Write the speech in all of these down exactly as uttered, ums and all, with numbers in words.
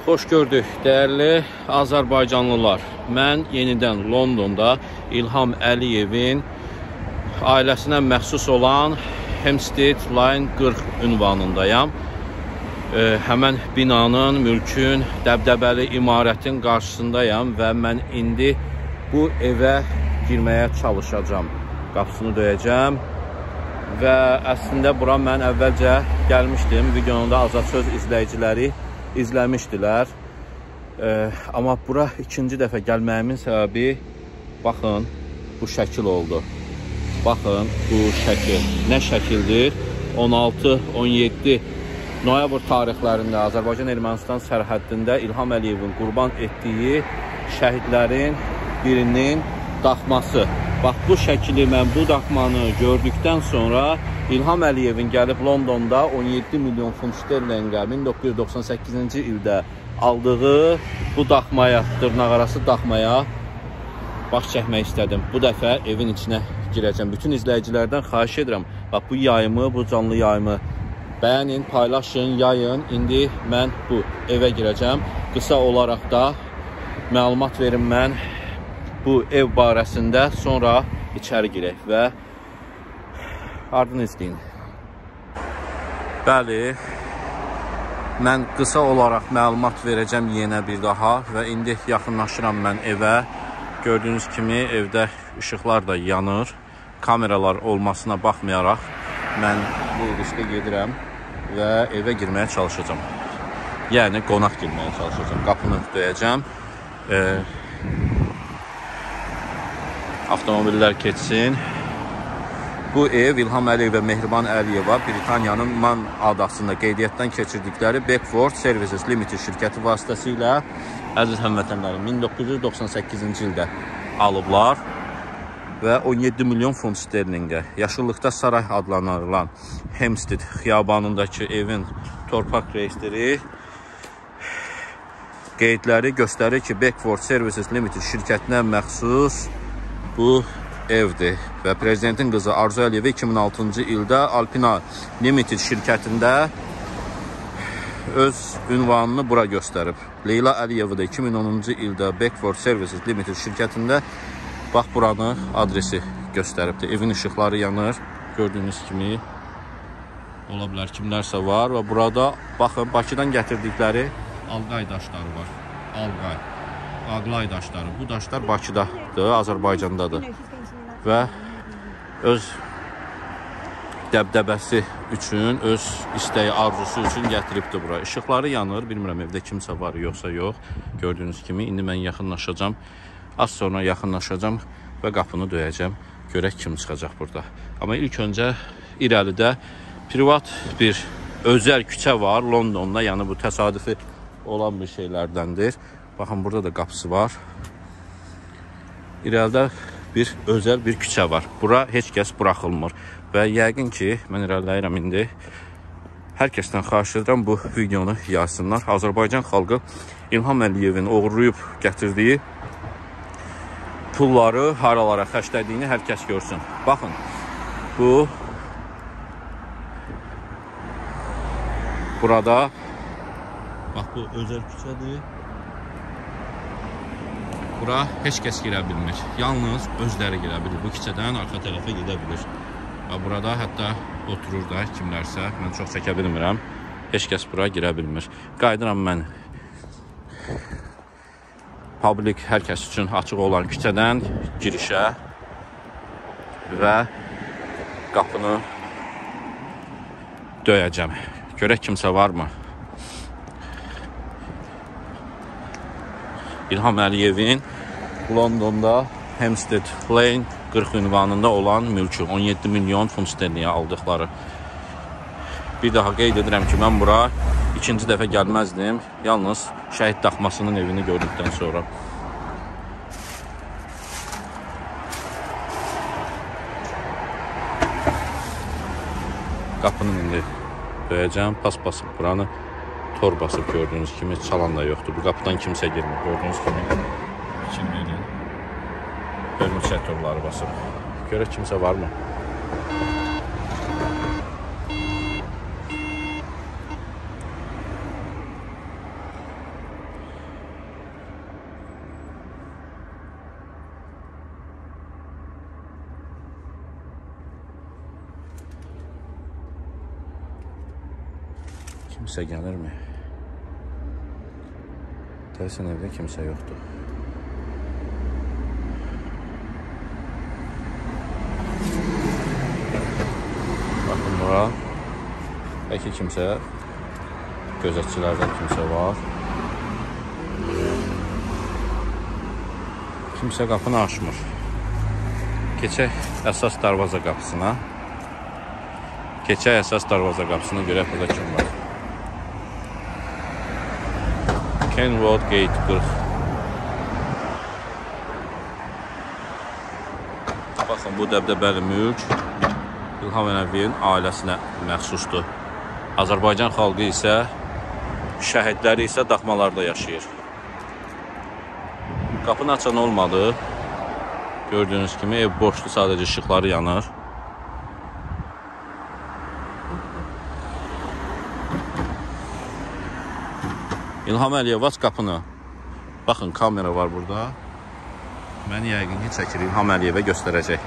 Xoş gördük, dəyərli Azərbaycanlılar. Mən yenidən Londonda İlham Əliyevin ailəsinə məxsus olan Hampstead Line qırx ünvanındayam. E, həmən binanın, mülkün, dəbdəbəli imarətin qarşısındayam və mən indi bu evə girməyə çalışacağam. Qapısını döyəcəm və əslində bura mən əvvəlcə gəlmişdim. Videonda Azad Söz izləyiciləri izləmişdilər. Ee, amma bura ikinci dəfə gəlməyimin səbəbi, baxın, bu şəkil oldu. Baxın, bu şəkil. Nə şəkildir? on altı on yeddi noyabr tarixlərində Azərbaycan-Ermənistan sərhəddində İlham Əliyevin qurban etdiyi şəhidlərin birinin daxması. Bax, bu şəkili, mən bu daxmanı gördükdən sonra İlham Əliyevin gəlib Londonda on yeddi milyon funt sterlinqə min doqquz yüz doxsan səkkizinci ildə aldığı bu daxmaya, dırnaqarası daxmaya baş çəkmək istədim. Bu dəfə evin içinə girəcəm. Bütün izləyicilərdən xahiş edirəm. Bax, bu yayımı, bu canlı yayımı bəyənin, paylaşın, yayın. İndi mən bu evə girəcəm. Qısa olaraq da məlumat verim mən bu ev barəsində, sonra içəri girək və ardını izləyin. Bəli, mən qısa olaraq məlumat verəcəm yenə bir daha və indi yaxınlaşıram mən evə. Gördüyünüz kimi evdə işıqlar da yanır. Kameralar olmasına baxmayaraq mən bu riskə gedirəm və evə girməyə çalışacağım. Yəni qonaq girməyə çalışacağım. Qapını döyəcəm. E, avtomobillər keçsin. Bu ev İlham Əliyev və Mehriban Əliyeva Britaniyanın Man adasında qeydiyyatdan keçirdikləri Beckford Services Limited şirkəti vasitəsilə, əziz həmvətənlərim, min doqquz yüz doxsan səkkizinci ildə alıblar və on yeddi milyon funt sterlinqə. Yaşıllıqda saray adlanırılan Hampstead xiyabanındakı evin torpaq reestri qeydləri göstərir ki, Beckford Services Limited şirkətinə məxsus bu evdir və prezidentin qızı Arzu Əliyeva iki min altıncı ildə Alpina Limited şirkətində öz ünvanını bura göstərib. Leyla Əliyeva da iki min onuncu ildə Beckford Services Limited şirkətində bax, buranı adresi göstəribdir. Evin işıqları yanır, gördüyünüz kimi. Ola bilər kimlərsə var və burada baxın, Bakıdan gətirdikləri alqay daşları var. Alqay. Ağlay daşları. Bu daşlar Bakıdadır, Azərbaycandadır və öz dəbdəbəsi üçün, öz istəyi, arzusu üçün gətiribdir bura. İşıqları yanır, bilmirəm evdə kimsə var, yoxsa yox. Gördüyünüz kimi, indi mən yaxınlaşacağım. Az sonra yaxınlaşacağım və qapını döyəcəm. Görək kim çıxacaq burada. Amma ilk öncə irəlidə privat bir özəl küçə var Londonda, yəni bu təsadüfi olan bir şeylərdəndir. Baxın, burada da qapısı var. İrəlidə bir özəl bir küçə var. Bura heç kəs buraxılmır. Və yəqin ki, mən irəliləyirəm indi. Hər kəsdən xahiş edirəm bu videonu yazsınlar. Azərbaycan xalqı İlham Əliyevin oğurlayıb gətirdiyi pulları haralara xərclədiyini hər kəs görsün. Baxın, bu burada bax, bu özəl küçədir. Bura heç kəs girə bilmir. Yalnız özləri girə bilir. Bu küçədən arxa tərəfə gedə bilir. Və burada hətta oturur da kimlərsə. Mən çox çəkə bilmirəm. Heç kəs bura girə bilmir. Qayıdıram mən publik, hər kəs üçün açıq olan küçədən girişə və qapını döyəcəm. Görək kimsə varmı? İlham Əliyevin Londonda Hampstead Lane qırx ünvanında olan mülkü on yeddi milyon funt sterlinqə aldıqları. Bir daha qeyd edirəm ki, mən bura ikinci dəfə gəlməzdim. Yalnız şəhid daxmasının evini gördükdən sonra. Qapını indi döyəcəm, pas basıb buranı tor basıb, gördüyünüz kimi, çalan da yoxdur. Bu qapıdan kimsə girmir, gördüyünüz kimi. Kimliyin bölmüş torları basıb. Görək kimsə varmı? Kimsə gəlirmi? Deyəsən evdə kimsə yoxdur. Baxın bura. Bəlkə kimsə, gözətçilərdən kimsə var. Kimsə qapını açmır. Keçək əsas darvaza qapısına. Keçək əsas darvaza qapısına görə burada kim var. Ken Road Gate qırx. Baxın, bu dəbdəbəli mülk İlham Əliyevin ailəsinə məxsusdur. Azərbaycan xalqı isə, şəhidləri isə daxmalarda yaşayır. Qapını açan olmadı. Gördüyünüz kimi ev boşlu, sadəcə işıqları yanır. İlham Əliyev, aç qapını. Baxın, kamera var burada. Məni yəqin ki, çəkir, İlham Əliyevə göstərəcək.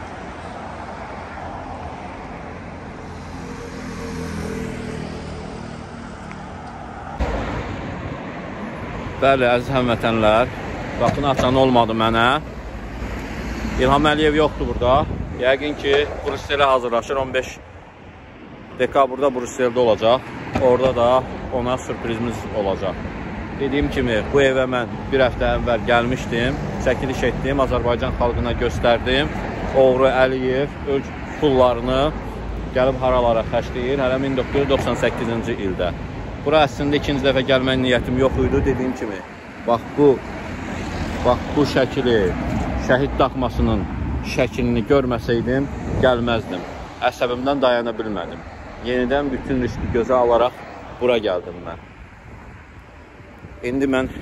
Bəli, əziz həmvətənlər, qapını açan olmadı mənə. İlham Əliyev yoxdur burada. Yəqin ki, Brüsselə hazırlaşır. on beş dekabrda Brüsseldə olacaq. Orada da ona sürprizimiz olacaq. Dediyim kimi, bu evə mən bir həftə əvvəl gəlmişdim, çəkiliş etdim, Azərbaycan xalqına göstərdim. Oğru Əliyev öz pullarını gəlib haralara xərcləyir, hələ min doqquz yüz doxsan səkkizinci ildə. Bura əslində ikinci dəfə gəlmək niyyətim yox idi, dediyim kimi. Bax bu, bax bu şəkili, şəhid daxmasının şəklini görməsəydim, gəlməzdim. Əsəbimdən dayana bilmədim. Yenidən bütün riski gözə alaraq bura gəldim mən. İndi mən,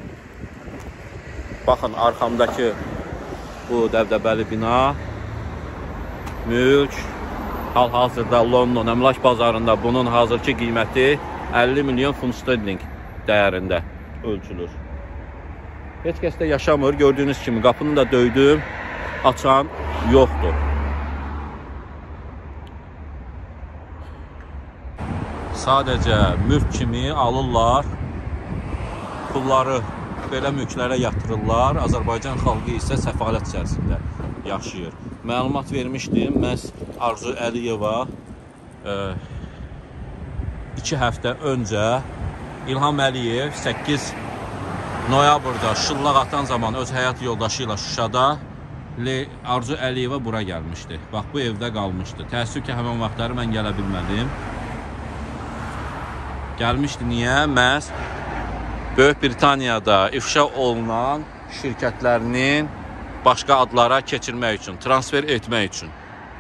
baxın, arxamdakı bu dəbdəbəli bina, mülk, hal-hazırda London əmlak bazarında bunun hazırki qiyməti əlli milyon funt sterling dəyərində ölçülür. Heç kəs də yaşamır, gördüyünüz kimi qapını da döydüm, açan yoxdur. Sadəcə mülk kimi alırlar, pulları belə mülklərə yatırırlar, Azərbaycan xalqı isə səfalət içərisində yaşayır. Məlumat vermişdim, məhz Arzu Əliyeva e, iki həftə öncə İlham Əliyev səkkiz noyabrda şıllaq atan zaman öz həyat yoldaşı ilə Şuşada Arzu Əliyeva bura gəlmişdi. Bax, bu evdə qalmışdı. Təəssüf ki, həmən vaxtları mən gələ bilmədim. Gəlmişdi, niyə? Məhz Böyük Britaniyada ifşa olunan şirkətlərinin başqa adlara keçirmək üçün, transfer etmək üçün.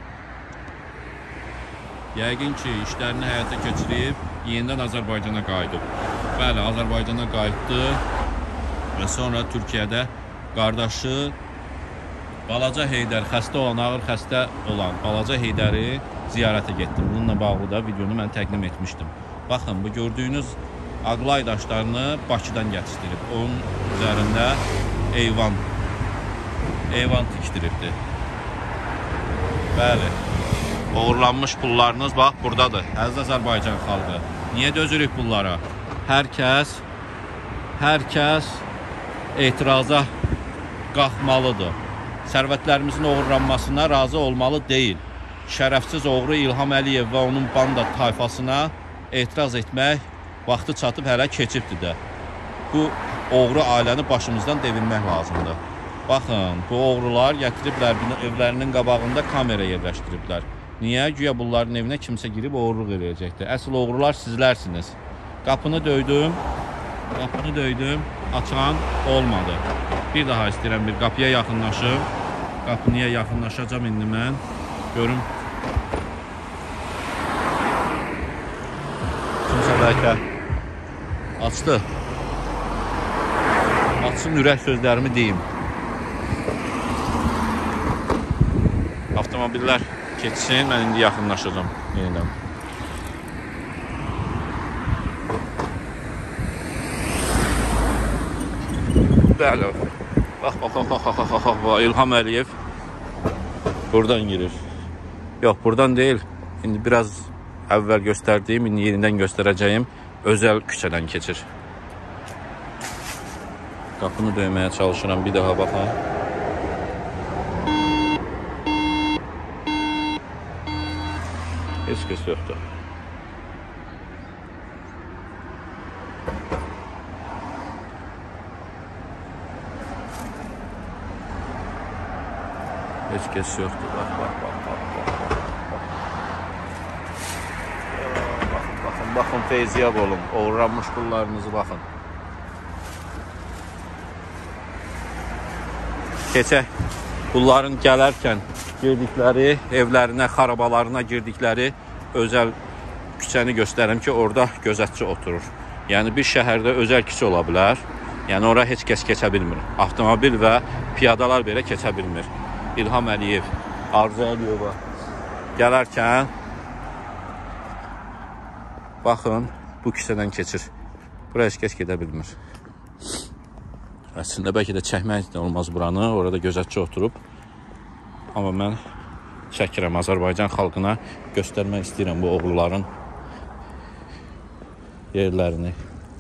Yəqin ki, işlərini həyata keçirib, yenidən Azərbaycana qayıdıb. Bəli, Azərbaycana qayıtdı və sonra Türkiyədə qardaşı Balaca Heydər, xəstə olan, ağır xəstə olan Balaca Heydəri ziyarətə getdim. Bununla bağlı da videonu mən təqdim etmişdim. Baxın, bu gördüyünüz Aqlay daşlarını Bakıdan gətirib. Onun üzərində eyvan, eyvan tikdiribdir. Bəli, uğurlanmış pullarınız bax buradadır. Əziz Azərbaycan xalqı, niyə dözürük bunlara? Hər kəs, hər kəs etiraza qalxmalıdır. Sərvətlərimizin uğurlanmasına razı olmalı deyil. Şərəfsiz oğru İlham Əliyev və onun banda tayfasına etiraz etmək vaxtı çatıb, hələ keçibdir də. Bu oğru ailəni başımızdan devinmək lazımdır. Baxın, bu oğrular gətiriblər, evlərinin qabağında kamera yerləşdiriblər. Niyə? Güya bunların evinə kimsə girib oğurluq eləyəcəkdir. Əsl oğrular sizlərsiniz. Qapını döydüm, qapını döydüm, açan olmadı. Bir daha istəyirəm, bir qapıya yaxınlaşım. Qapıya yaxınlaşacam indi mən. Görüm. Kimsə bəlkə açdı. Açsın, ürək sözlərimi deyim. Avtomobillər keçsin, mən indi yaxınlaşacam yenidən. Bəli. Bax, bax, bax, bax, bax, bax, bax, İlham Əliyev buradan girir. Yox, buradan deyil. İndi biraz əvvəl göstərdiyim, indi yenidən göstərəcəyim özəl küçədən keçir. Qapını döyməyə çalışıram, bir daha baxın. Heç kəs yoxdur. Heç kəs yoxdur. Bax, bax, bax, bax, bax. Baxın, baxın, baxın, feyziyab olun. Uğranmış pullarınızı baxın. Keçək. Bunların gələrkən girdikləri, evlərinə, xarabalarına girdikləri özəl küçəni göstərim ki, orada gözətçi oturur. Yəni, bir şəhərdə özəl küçə ola bilər. Yəni, ora heç kəs keçə bilmir. Avtomobil və piyadalar belə keçə bilmir. İlham Əliyev, Arzu Əliyeva gələrkən baxın, bu küçədən keçir. Bura heç kəs gedə bilmir. Əslində, bəlkə də çəkmək olmaz buranı. Orada gözətçi oturub. Amma mən çəkirəm. Azərbaycan xalqına göstərmək istəyirəm bu oğruların yerlərini.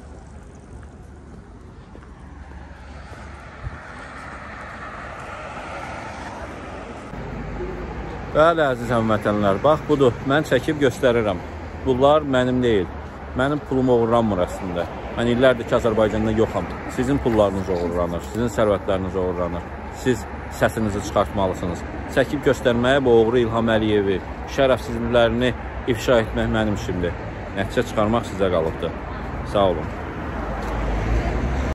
Bəli, əziz həmvətənlər, bax budur, mən çəkib göstərirəm. Bunlar mənim deyil, mənim pulumu uğurlanmır əslində. Mən illərdir ki, Azərbaycanda yoxam. Sizin pullarınız uğurlanır, sizin sərvətləriniz uğurlanır. Siz səsinizi çıxartmalısınız. Çəkib göstərməyə bu oğru İlham Əliyevi, şərəfsizliklərini ifşa etmək mənim işimdir. Nəticə çıxarmaq sizə qalıbdır. Sağ olun.